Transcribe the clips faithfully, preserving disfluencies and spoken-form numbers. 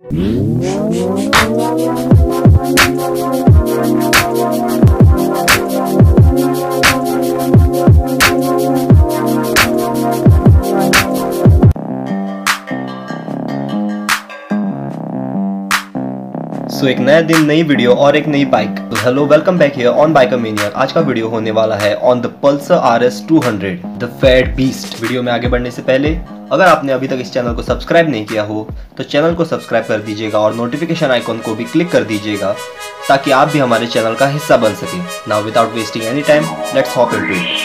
सो so, एक नया दिन, नई वीडियो और एक नई बाइक। तो hello, welcome back here on biker mania. आज का वीडियो होने वाला है on the Pulsar R S two hundred the fat beast. Video में आगे बढ़ने से पहले अगर आपने अभी तक इस चैनल को सब्सक्राइब नहीं किया हो तो चैनल को सब्सक्राइब कर दीजिएगा और नोटिफिकेशन आइकॉन को भी क्लिक कर दीजिएगा ताकि आप भी हमारे चैनल का हिस्सा बन सके। Now without wasting any time, let's hop into it.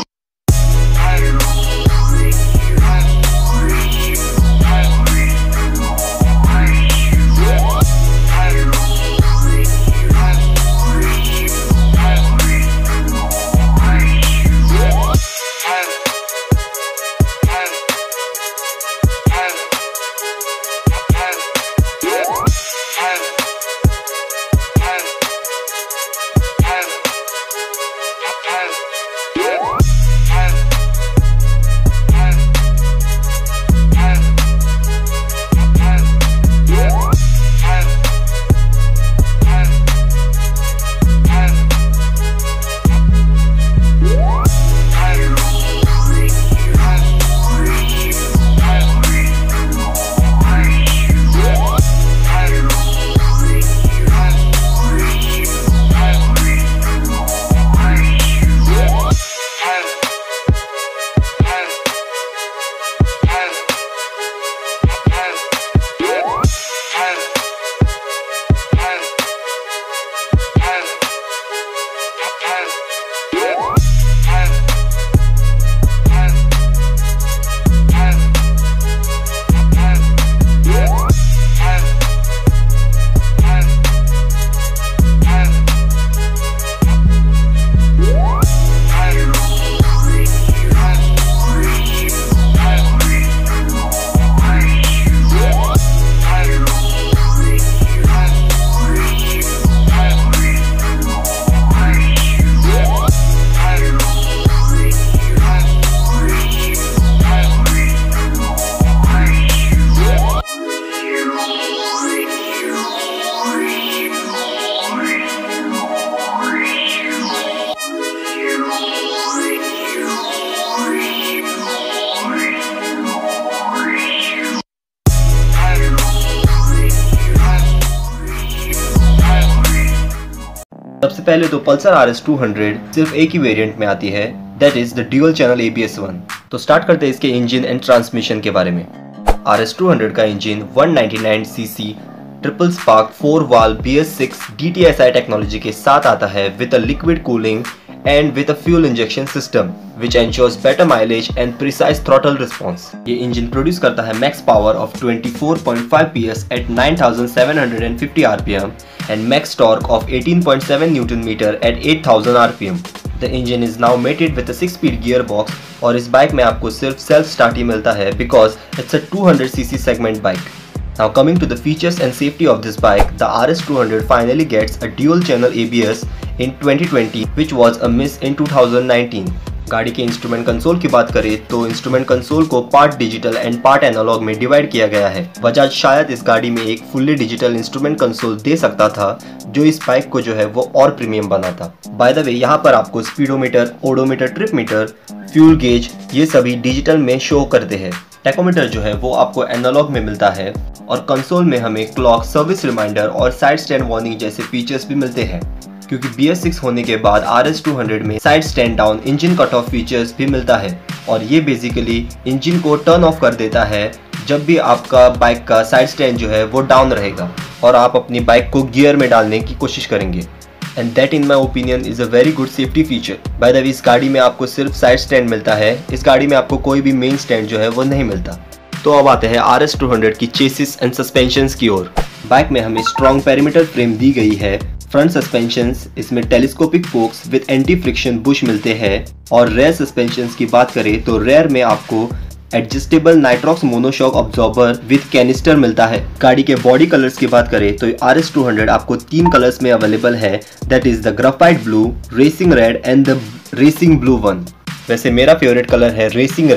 सबसे पहले तो Pulsar R S two hundred सिर्फ एक ही वेरिएंट में आती है, that is the dual channel A B S one. तो स्टार्ट करते हैं इसके इंजन एंड ट्रांसमिशन के बारे में। आर एस टू हंड्रेड का engine one ninety nine C C triple spark four valve B S six D T S I technology के साथ आता है with a liquid cooling and with a fuel injection system which ensures better mileage and precise throttle response. ये engine produce करता है max power of twenty-four point five P S at nine thousand seven hundred fifty R P M and max torque of eighteen point seven Newton meter at eight thousand R P M. The engine is now mated with a six speed gearbox और इस bike में आपको सिर्फ self start ही मिलता है because it's a two hundred C C segment bike. Now coming to the features and safety of this bike, the R S two hundred finally gets a dual channel A B S in twenty twenty which was a miss in two thousand nineteen. गाड़ी के instrument console की बात करें तो instrument console को part digital and part analogue में divide किया गया है। बजाज शायद इस गाड़ी में एक फुल्ली डिजिटल इंस्ट्रूमेंट कंसोल दे सकता था जो इस बाइक को जो है वो और प्रीमियम बनाता। बाय द वे, यहाँ पर आपको speedometer, odometer, trip meter, fuel gauge ये सभी डिजिटल में शो करते हैं। टैकोमीटर जो है वो आपको एनालॉग में मिलता है और कंसोल में हमें क्लॉक, सर्विस रिमाइंडर और साइड स्टैंड वार्निंग जैसे फीचर्स भी मिलते हैं। क्योंकि बी एस सिक्स होने के बाद आर एस टू हंड्रेड में side stand down engine cut off features भी मिलता है और ये बेसिकली इंजन को टर्न ऑफ कर देता है जब भी आपका बाइक का साइड स्टैंड जो है वो डाउन रहेगा और आप अपनी बाइक को गियर में डालने की कोशिश करेंगे। And that in my opinion is a very good safety feature. By the way, इस गाड़ी में आपको सिर्फ साइड स्टैंड मिलता है, इस गाड़ी में आपको कोई भी मेन स्टैंड जो है वो नहीं मिलता। तो अब आते हैं आर एस टू हंड्रेड की चेसिस एंड सस्पेंशन की ओर। बाइक में हमें स्ट्रॉन्ग पेरीमीटर फ्रेम दी गई है। फ्रंट सस्पेंशंस इसमें telescopic forks with anti friction bush मिलते हैं और रेयर सस्पेंशंस की बात करें तो रेयर में आपको adjustable nitrox monoshock absorber with canister मिलता है। गाड़ी के बॉडी कलर्स की बात करें तो आर एस टू हंड्रेड आपको तीन कलर्स में अवेलेबल है, that is the graphite blue, racing red and the racing blue one. वैसे मेरा फेवरेट कलर है racing red.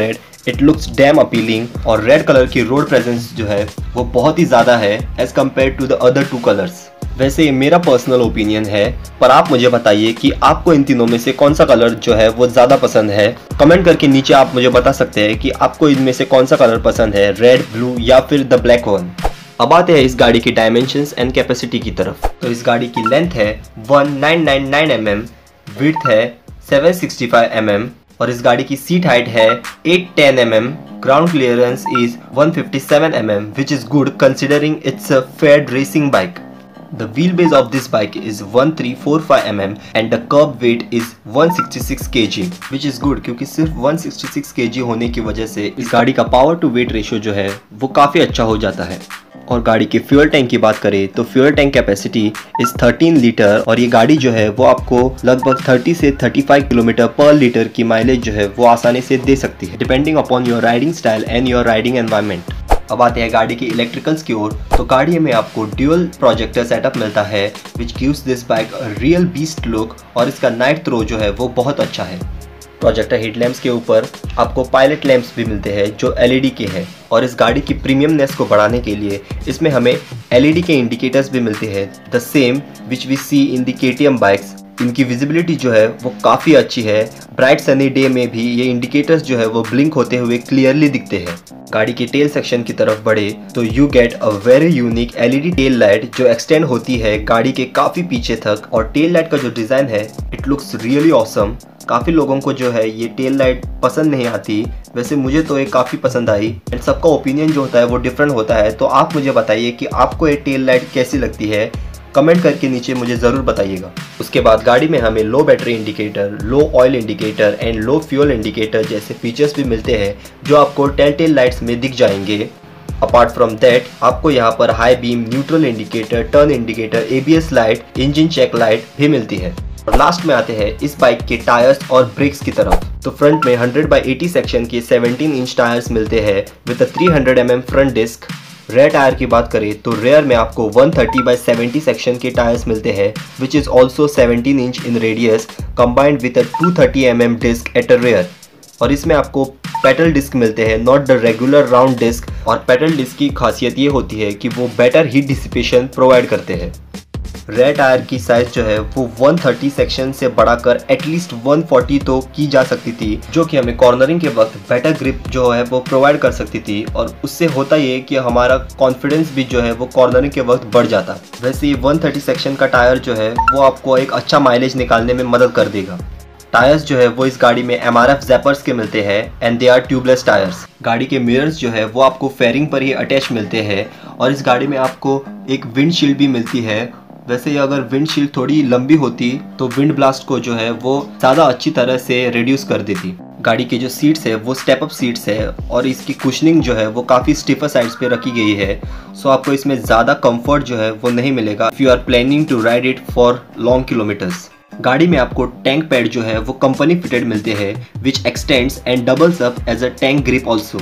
It looks damn appealing और रेड कलर की रोड प्रेजेंस जो है वो बहुत ही ज़्यादा है as compare to the other two colours. वैसे ये मेरा पर्सनल ओपिनियन है, पर आप मुझे बताइए कि आपको इन तीनों में से कौन सा कलर जो है वो ज़्यादा पसंद है। कमेंट करके नीचे आप मुझे बता सकते हैं कि आपको इनमें से कौन सा कलर पसंद है, रेड, ब्लू या फिर द ब्लैक वन। अब आते हैं इस गाड़ी की डायमेंशंस एंड कैपेसिटी की तरफ। तो इस गाड़ी की लेंथ है one nine nine nine M M, width है seven sixty five M M और इस गाड़ी की सीट हाइट है eight ten M M. Ground clearance is one fifty seven M M which is good considering it's a fair racing bike. The wheelbase of this bike is one three four five M M and the curb weight is one sixty six kilograms which is good क्योंकि सिर्फ one sixty six kilograms होने की वजह से इस गाड़ी का power to weight ratio जो है वो काफ़ी अच्छा हो जाता है। और गाड़ी के फ्यूल टैंक की बात करें तो fuel tank capacity is thirteen litre और ये गाड़ी जो है वो आपको लगभग थर्टी से थर्टी फाइव किलोमीटर पर लीटर की माइलेज जो है वो आसानी से दे सकती है depending upon your riding style and your riding environment. अब आते हैं गाड़ी की इलेक्ट्रिकल्स की ओर। तो गाड़ी में आपको ड्यूअल प्रोजेक्टर सेटअप मिलता है which gives this bike a real beast look और इसका नाइट थ्रो जो है वो बहुत अच्छा है। प्रोजेक्टर हेडलैम्प्स के ऊपर आपको पायलट लैंप्स भी मिलते हैं जो एलईडी के हैं और इस गाड़ी की प्रीमियमनेस को बढ़ाने के लिए इसमें हमें एलईडी के इंडिकेटर्स भी मिलते हैं, the same which we see in the KTM bikes. इनकी विजिबिलिटी जो है वो काफ़ी अच्छी है, ब्राइट सनी डे में भी ये इंडिकेटर्स जो है वो ब्लिंक होते हुए क्लियरली दिखते हैं। गाड़ी के टेल सेक्शन की तरफ बढ़े तो you get a very unique LED tail light जो एक्सटेंड होती है गाड़ी के काफ़ी पीछे तक और टेल लाइट का जो डिज़ाइन है इट लुक्स रियली ऑसम। काफ़ी लोगों को जो है ये टेल लाइट पसंद नहीं आती, वैसे मुझे तो ये काफ़ी पसंद आई एंड सबका ओपिनियन जो होता है वो डिफरेंट होता है। तो आप मुझे बताइए कि आपको ये टेल लाइट कैसी लगती है, कमेंट करके नीचे मुझे ज़रूर बताइएगा। उसके बाद गाड़ी में हमें low battery indicator, low oil indicator and low fuel indicator जैसे फीचर्स भी मिलते हैं जो आपको टेल टेल लाइट्स में दिख जाएंगे। अपार्ट फ्रॉम दैट आपको यहाँ पर high beam, neutral indicator, turn indicator, ABS light, engine check light भी मिलती है। और लास्ट में आते हैं इस बाइक के टायर्स और ब्रेक्स की तरफ। तो फ्रंट में हंड्रेड बाई एटी सेक्शन के सेवनटीन इंच टायर्स मिलते हैं with three hundred M M front disc. Rear tyre की बात करें तो रेयर में आपको one thirty by seventy section के टायर्स मिलते हैं which is also seventeen inch in radius combined with a two thirty M M disc at a rear. और इसमें आपको पेडल डिस्क मिलते हैं, not the regular round disc. और pedal disc की खासियत ये होती है कि वो बेटर हीट डिसिपेशन प्रोवाइड करते हैं। रेयर टायर की साइज जो है वो वन थर्टी सेक्शन से बढ़ाकर एटलीस्ट वन फोर्टी तो की जा सकती थी, जो कि हमें कॉर्नरिंग के वक्त बेटर ग्रिप जो है वो प्रोवाइड कर सकती थी और उससे होता ये कि हमारा कॉन्फिडेंस भी जो है वो कॉर्नरिंग के वक्त बढ़ जाता। वैसे ये वन थर्टी सेक्शन का टायर जो है वो आपको एक अच्छा माइलेज निकालने में मदद कर देगा। टायर्स जो है वो इस गाड़ी में एम आर एफ ज़ैपर्स के मिलते हैं and they are tubeless tyres. गाड़ी के मिरर्स जो है वो आपको फेयरिंग पर ही अटैच मिलते हैं और इस गाड़ी में आपको एक विंडशील्ड भी मिलती है। वैसे अगर विंडशील्ड थोड़ी लंबी होती तो विंड ब्लास्ट को जो है वो ज़्यादा अच्छी तरह से रिड्यूस कर देती। गाड़ी के जो सीट्स है वो स्टेप अप सीट्स है और इसकी कुशनिंग जो है वो काफ़ी स्टिफर साइड्स पे रखी गई है, सो आपको इसमें ज़्यादा कंफर्ट जो है वो नहीं मिलेगा if you are planning to ride it for long kilometres. गाड़ी में आपको टैंक पैड जो है वो कंपनी फिटेड मिलते हैं which extends and doubles up as a tank grip also.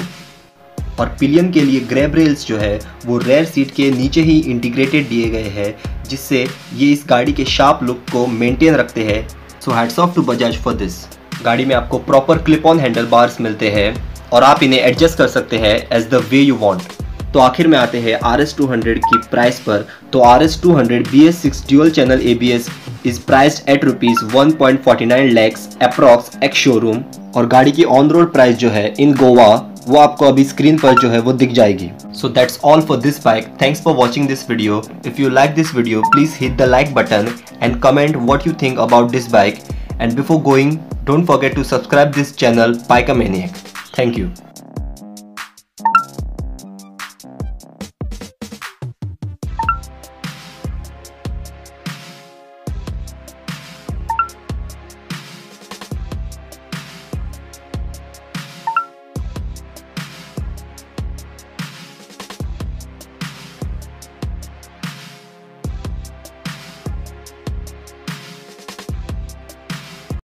और पिलियन के लिए ग्रैब रेल्स जो है वो रेयर सीट के नीचे ही इंटीग्रेटेड दिए गए हैं जिससे ये इस गाड़ी के शार्प लुक को मेंटेन रखते हैं। So hats off to Bajaj for this. गाड़ी में आपको proper clip on handle bars मिलते हैं और आप इन्हें एडजस्ट कर सकते हैं as the way you want. तो आखिर में आते हैं आर एस टू हंड्रेड की प्राइस पर। तो R S two hundred B S six dual channel A B S is priced at rupees one point forty nine lakhs approx ex showroom. और गाड़ी की ऑन रोड प्राइस जो है इन गोवा वो आपको अभी स्क्रीन पर जो है वो दिख जाएगी। So that's all for this bike. Thanks for watching this video. If you like this video please hit the like button and comment what you think about this bike. And before going don't forget to subscribe this channel bike a maniac. Thank you.